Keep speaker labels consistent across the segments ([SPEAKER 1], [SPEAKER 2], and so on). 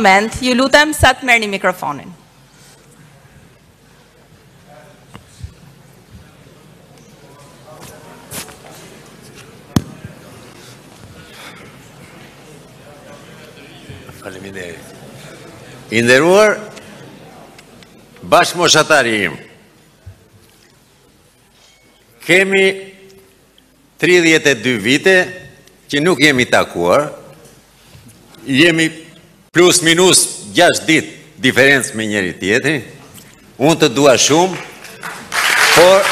[SPEAKER 1] Moment, ju lutem sa të merrni mikrofonin.
[SPEAKER 2] Faleminderit. I nderuar bashkëmoshatari im, kemi 32 vite që nuk jemi takuar, jemi plus minus 6 ditë diferencë me njëri tjetrin, unë të dua shumë, por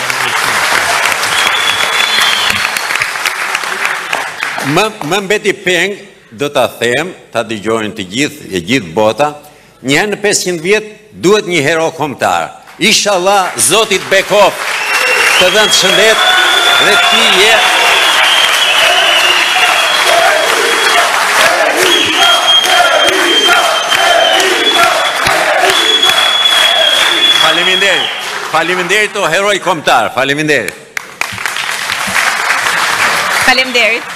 [SPEAKER 2] më mbeti peng, do ta them, ta dëgjojnë të gjithë, e gjithë bota, një herë në 500 vjet duhet një hero kombëtar. Inshallah, Zotit bekof të dhënë shëndet dhe ti je Faleminderit o heroj kombëtar, faleminderit.
[SPEAKER 1] Faleminderit.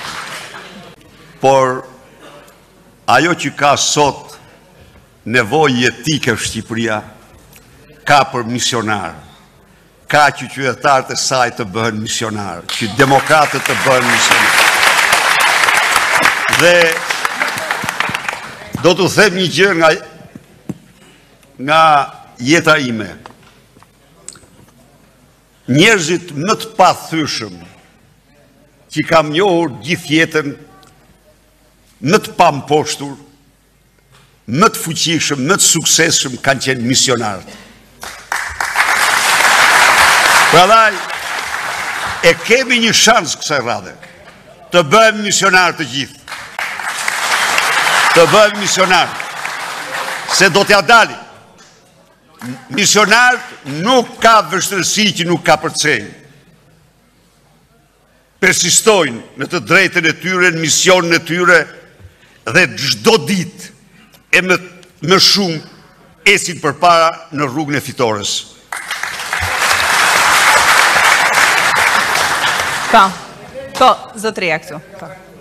[SPEAKER 3] Por ajo që ka sot nevojë jetike Shqipëria, ka për misionar, ka që qytetarët e saj të bëhen misionar, që demokratët të bëhen misionar. Dhe do të them një gjë nga jeta ime. Njerëzit më të pathyeshëm që kam njohur gjithë jetën, më të pamposhtur, më të fuqishëm, më të suksesshëm kanë qenë misionarët. Prandaj e kemi një shans kësaj radhe të bëhem misionar të gjithë. Të bëhem misionar, se do t'ja dalim. Misionarët nuk ka vështërsi që nuk ka përcenjë. Persistojnë në të drejtën e tyre, në misionin e tyre, dhe çdo ditë e më shumë esin përpara në rrugën e fitores.
[SPEAKER 1] Po, zotëria këtu. Po.